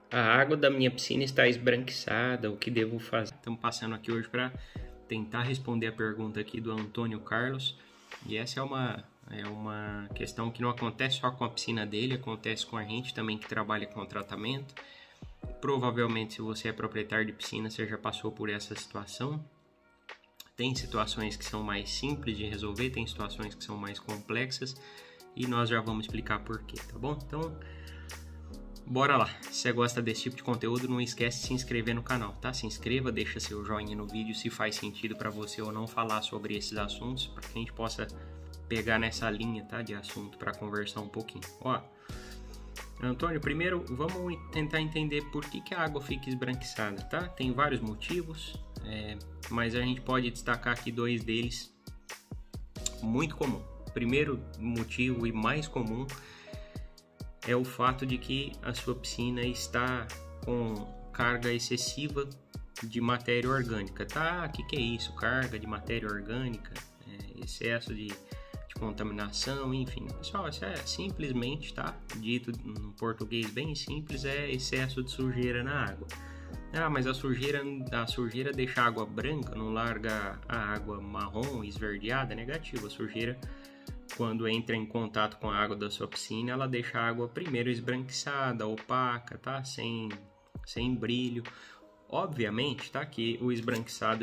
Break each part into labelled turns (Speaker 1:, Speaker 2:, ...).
Speaker 1: A água da minha piscina está esbranquiçada, o que devo fazer? Estamos passando aqui hoje para tentar responder a pergunta aqui do Antônio Carlos. E essa é uma questão que não acontece só com a piscina dele, acontece com a gente também que trabalha com tratamento. Provavelmente, se você é proprietário de piscina, você já passou por essa situação. Tem situações que são mais simples de resolver, tem situações que são mais complexas e nós já vamos explicar por quê, tá bom? Então, bora lá. Se você gosta desse tipo de conteúdo, não esquece de se inscrever no canal, tá? Se inscreva, deixa seu joinha no vídeo se faz sentido para você ou não falar sobre esses assuntos, para que a gente possa pegar nessa linha, tá, de assunto para conversar um pouquinho. Ó, Antônio, primeiro vamos tentar entender por que a água fica esbranquiçada, tá? Tem vários motivos, mas a gente pode destacar aqui dois deles muito comum. Primeiro motivo e mais comum é o fato de que a sua piscina está com carga excessiva de matéria orgânica, tá? O que é isso? Carga de matéria orgânica, excesso de contaminação, enfim. Pessoal, isso é simplesmente, tá? Dito em português bem simples, é excesso de sujeira na água. Ah, mas a sujeira deixa a água branca, não larga a água marrom, esverdeada? Negativo. A sujeira, quando entra em contato com a água da sua piscina, ela deixa a água primeiro esbranquiçada, opaca, tá? Sem brilho. Obviamente, tá? Que o esbranquiçado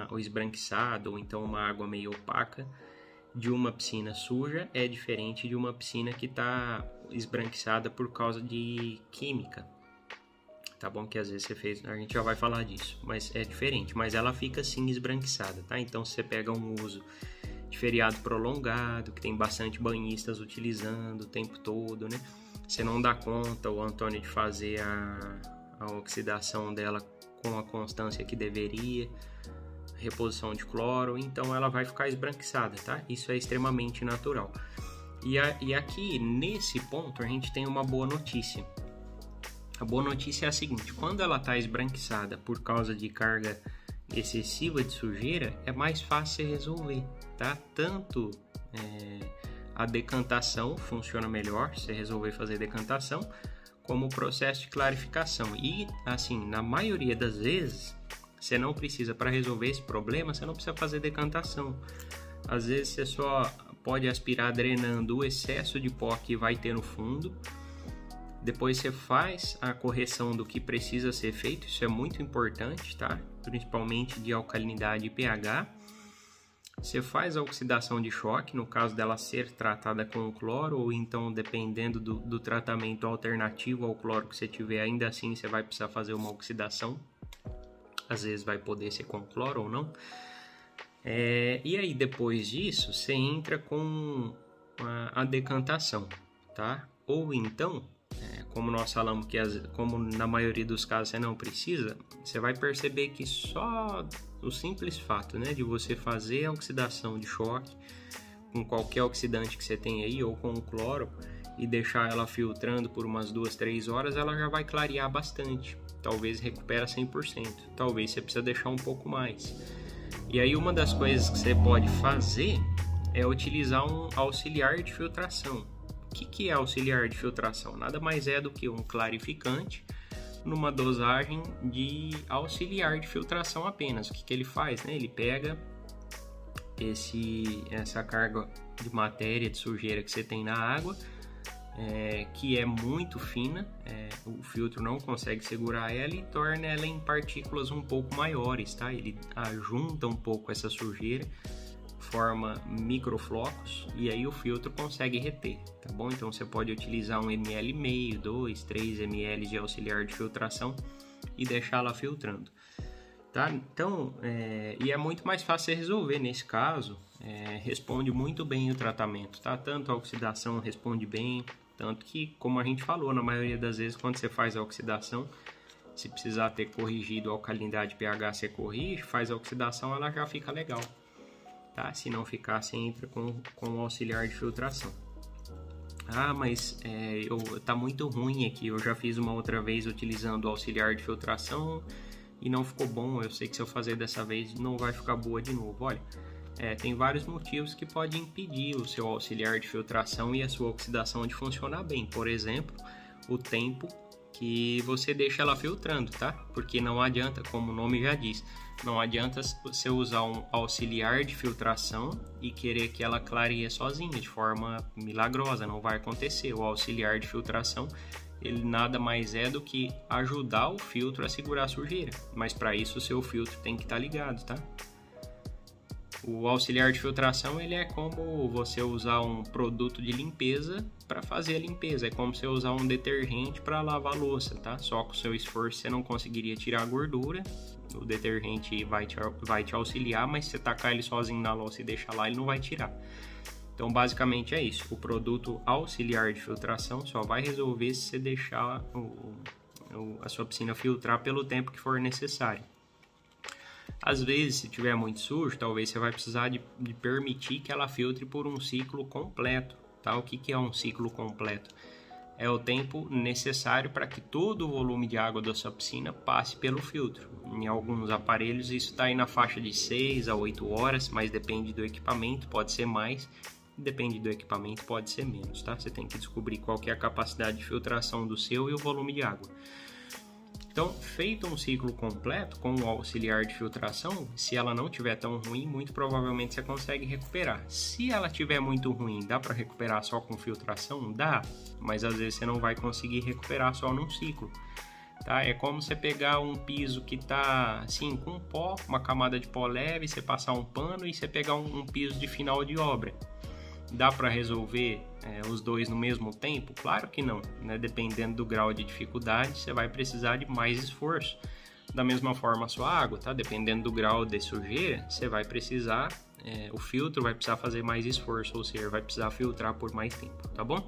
Speaker 1: ou então uma água meio opaca de uma piscina suja é diferente de uma piscina que está esbranquiçada por causa de química. Tá bom que às vezes a gente já vai falar disso, mas é diferente, mas ela fica assim esbranquiçada, tá? Então se você pega um uso de feriado prolongado, que tem bastante banhistas utilizando o tempo todo, né? Você não dá conta, o Antônio, de fazer a oxidação dela com a constância que deveria, reposição de cloro, então ela vai ficar esbranquiçada, tá? Isso é extremamente natural. E aqui, nesse ponto, a gente tem uma boa notícia. A boa notícia é a seguinte: quando ela está esbranquiçada por causa de carga excessiva de sujeira, é mais fácil resolver, tá? Tanto a decantação funciona melhor, se resolver fazer decantação, como o processo de clarificação. E, assim, na maioria das vezes, você não precisa, para resolver esse problema, você não precisa fazer decantação. Às vezes você só pode aspirar drenando o excesso de pó que vai ter no fundo. Depois você faz a correção do que precisa ser feito, isso é muito importante, tá? Principalmente de alcalinidade e pH. Você faz a oxidação de choque, no caso dela ser tratada com cloro, ou então, dependendo do tratamento alternativo ao cloro que você tiver, ainda assim você vai precisar fazer uma oxidação. Às vezes vai poder ser com cloro ou não. E aí, depois disso, você entra com a decantação, tá? Ou então, como nós falamos que como na maioria dos casos você não precisa, você vai perceber que só o simples fato, né, de você fazer a oxidação de choque com qualquer oxidante que você tem aí, ou com o cloro, e deixar ela filtrando por umas 2-3 horas, ela já vai clarear bastante. Talvez recupera 100%, talvez você precisa deixar um pouco mais. E aí uma das coisas que você pode fazer é utilizar um auxiliar de filtração. O que é auxiliar de filtração? Nada mais é do que um clarificante numa dosagem de auxiliar de filtração apenas. O que ele faz? Né? Ele pega essa carga de matéria, de sujeira que você tem na água, que é muito fina, o filtro não consegue segurar ela e torna ela em partículas um pouco maiores, tá? Ele ajunta um pouco essa sujeira, forma microflocos e aí o filtro consegue reter, tá bom? Então você pode utilizar 1,5 ml, 2, 3 ml de auxiliar de filtração e deixá-la filtrando, tá? Então, e é muito mais fácil resolver nesse caso, responde muito bem o tratamento, tá? Tanto a oxidação responde bem, tanto que, como a gente falou, na maioria das vezes, quando você faz a oxidação, se precisar ter corrigido a alcalinidade pH, você corrige, faz a oxidação, ela já fica legal, tá? Se não ficar, você entra com o auxiliar de filtração. Ah, mas tá muito ruim aqui, eu já fiz uma outra vez utilizando o auxiliar de filtração e não ficou bom, eu sei que se eu fazer dessa vez não vai ficar boa de novo. Olha, tem vários motivos que podem impedir o seu auxiliar de filtração e a sua oxidação de funcionar bem. Por exemplo, o tempo que você deixa ela filtrando, tá? Porque não adianta, como o nome já diz, não adianta você usar um auxiliar de filtração e querer que ela clareie sozinha, de forma milagrosa, não vai acontecer. O auxiliar de filtração, ele nada mais é do que ajudar o filtro a segurar a sujeira, mas para isso o seu filtro tem que estar ligado, tá? O auxiliar de filtração, ele é como você usar um produto de limpeza para fazer a limpeza, é como você usar um detergente para lavar a louça, tá? Só com o seu esforço você não conseguiria tirar a gordura, o detergente vai te auxiliar, mas se você tacar ele sozinho na louça e deixar lá, ele não vai tirar. Então, basicamente é isso. O produto auxiliar de filtração só vai resolver se você deixar a sua piscina filtrar pelo tempo que for necessário. Às vezes, se tiver muito sujo, talvez você vai precisar de permitir que ela filtre por um ciclo completo, tá? O que é um ciclo completo? É o tempo necessário para que todo o volume de água da sua piscina passe pelo filtro. Em alguns aparelhos isso está aí na faixa de 6 a 8 horas, mas depende do equipamento, pode ser mais, depende do equipamento, pode ser menos, tá? Você tem que descobrir qual que é a capacidade de filtração do seu e o volume de água. Então, feito um ciclo completo com o auxiliar de filtração, se ela não estiver tão ruim, muito provavelmente você consegue recuperar. Se ela estiver muito ruim, dá para recuperar só com filtração? Dá, mas às vezes você não vai conseguir recuperar só num ciclo. Tá? É como você pegar um piso que está assim, com pó, uma camada de pó leve, você passar um pano e você pegar um piso de final de obra. Dá para resolver os dois no mesmo tempo? Claro que não, né? Dependendo do grau de dificuldade, você vai precisar de mais esforço. Da mesma forma a sua água, tá? Dependendo do grau de sujeira, você vai precisar, o filtro vai precisar fazer mais esforço, ou seja, vai precisar filtrar por mais tempo, tá bom?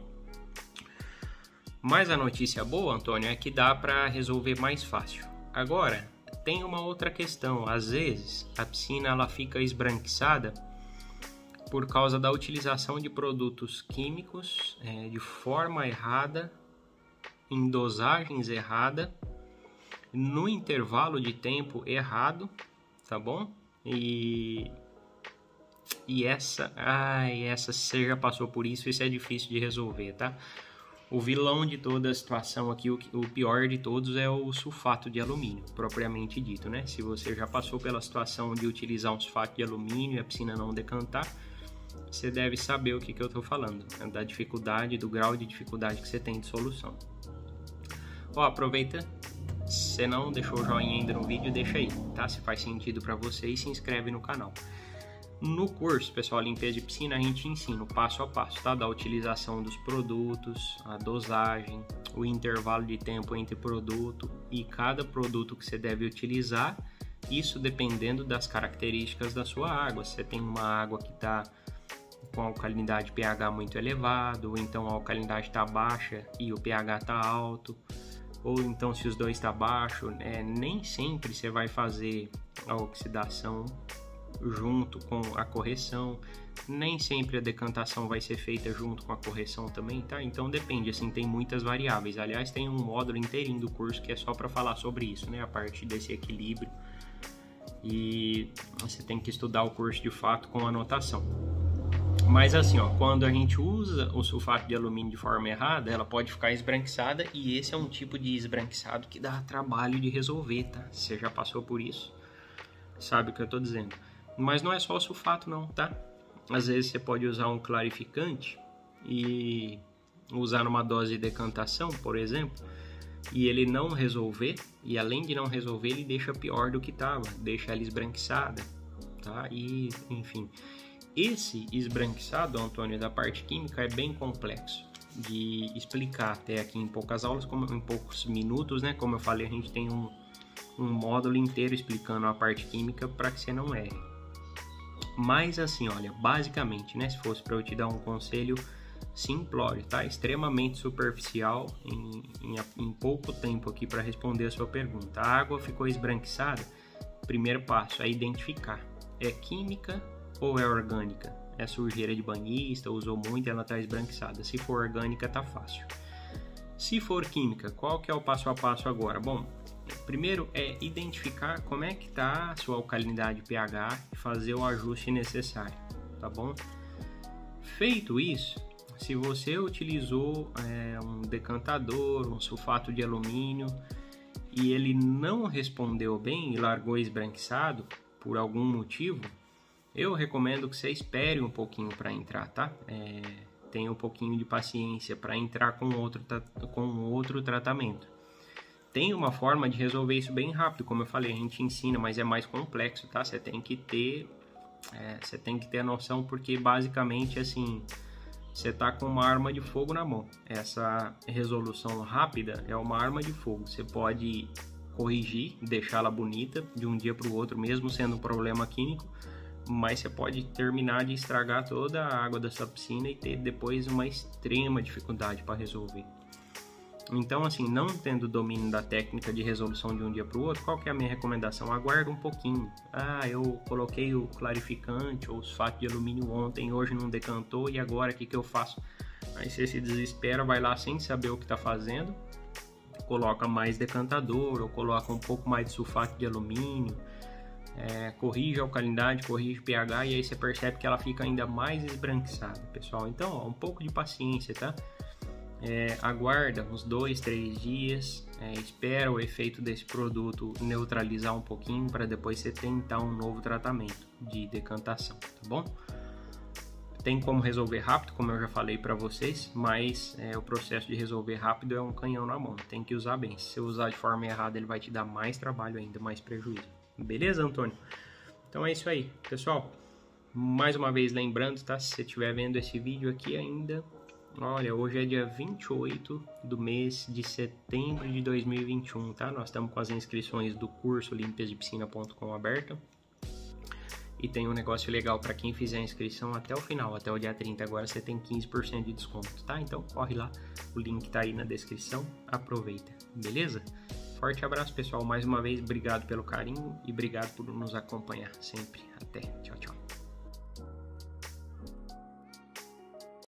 Speaker 1: Mas a notícia boa, Antônio, é que dá para resolver mais fácil. Agora, tem uma outra questão. Às vezes, a piscina ela fica esbranquiçada por causa da utilização de produtos químicos de forma errada, em dosagens erradas, no intervalo de tempo errado, tá bom? E essa você já passou por isso é difícil de resolver, tá? O vilão de toda a situação aqui, o pior de todos é o sulfato de alumínio, propriamente dito, né? Se você já passou pela situação de utilizar um sulfato de alumínio e a piscina não decantar, você deve saber o que eu estou falando, né? Da dificuldade, do grau de dificuldade que você tem de solução. Aproveita, se não deixou o joinha ainda no vídeo, deixa aí, tá? Se faz sentido para você e se inscreve no canal. No curso, pessoal, limpeza de piscina, a gente ensina o passo a passo, tá? Da utilização dos produtos, a dosagem, o intervalo de tempo entre produto e cada produto que você deve utilizar, isso dependendo das características da sua água. Se você tem uma água que está com alcalinidade pH muito elevado, ou então a alcalinidade está baixa e o pH está alto, ou então se os dois estão baixo, nem sempre você vai fazer a oxidação junto com a correção, nem sempre a decantação vai ser feita junto com a correção também, tá? Então depende, assim, tem muitas variáveis. Aliás, tem um módulo inteirinho do curso que é só para falar sobre isso, né? A parte desse equilíbrio, e você tem que estudar o curso de fato com anotação. Mas assim, quando a gente usa o sulfato de alumínio de forma errada, ela pode ficar esbranquiçada, e esse é um tipo de esbranquiçado que dá trabalho de resolver, tá? Você já passou por isso, sabe o que eu tô dizendo. Mas não é só o sulfato não, tá? Às vezes você pode usar um clarificante e usar numa dose de decantação, por exemplo, e ele não resolver, e além de não resolver, ele deixa pior do que estava, deixa ela esbranquiçada, tá? E, enfim, esse esbranquiçado, Antônio, da parte química é bem complexo de explicar até aqui em poucas aulas, em poucos minutos, né? Como eu falei, a gente tem um módulo inteiro explicando a parte química para que você não erre. Mas assim, olha, basicamente, né, se fosse para eu te dar um conselho simplório, tá? Extremamente superficial, em pouco tempo aqui para responder a sua pergunta. A água ficou esbranquiçada? Primeiro passo é identificar. É química ou é orgânica? É sujeira de banhista, usou muito e ela está esbranquiçada. Se for orgânica, tá fácil. Se for química, qual que é o passo a passo agora? Bom, primeiro é identificar como é que está a sua alcalinidade pH e fazer o ajuste necessário, tá bom? Feito isso, Se você utilizou um decantador, um sulfato de alumínio e ele não respondeu bem e largou esbranquiçado por algum motivo, eu recomendo que você espere um pouquinho para entrar, tá? Tenha um pouquinho de paciência para entrar com outro tratamento. Tem uma forma de resolver isso bem rápido, como eu falei, a gente ensina, mas é mais complexo, tá? Você tem que ter a noção, porque basicamente assim, você tá com uma arma de fogo na mão. Essa resolução rápida é uma arma de fogo. Você pode corrigir, deixá-la bonita de um dia para o outro, mesmo sendo um problema químico, mas você pode terminar de estragar toda a água da sua piscina e ter depois uma extrema dificuldade para resolver. Então, assim, não tendo domínio da técnica de resolução de um dia para o outro, qual que é a minha recomendação? Aguarda um pouquinho. Eu coloquei o clarificante ou o sulfato de alumínio ontem, hoje não decantou, e agora o que eu faço? Aí você se desespera, vai lá sem saber o que está fazendo, coloca mais decantador ou coloca um pouco mais de sulfato de alumínio, corrige a alcalinidade, corrige o pH, e aí você percebe que ela fica ainda mais esbranquiçada, pessoal. Então, um pouco de paciência, tá? Aguarda uns 2-3 dias, espera o efeito desse produto neutralizar um pouquinho para depois você tentar um novo tratamento de decantação, tá bom? Tem como resolver rápido, como eu já falei para vocês, mas o processo de resolver rápido é um canhão na mão, tem que usar bem. Se você usar de forma errada, ele vai te dar mais trabalho ainda, mais prejuízo. Beleza, Antônio? Então é isso aí, pessoal. Mais uma vez lembrando, tá? Se você estiver vendo esse vídeo aqui ainda, olha, hoje é dia 28 do mês de setembro de 2021, tá? Nós estamos com as inscrições do curso limpiasdepiscina.com aberta. E tem um negócio legal para quem fizer a inscrição até o final, até o dia 30. Agora você tem 15% de desconto, tá? Então corre lá, o link tá aí na descrição, aproveita, beleza? Forte abraço, pessoal. Mais uma vez, obrigado pelo carinho e obrigado por nos acompanhar sempre. Até. Tchau, tchau.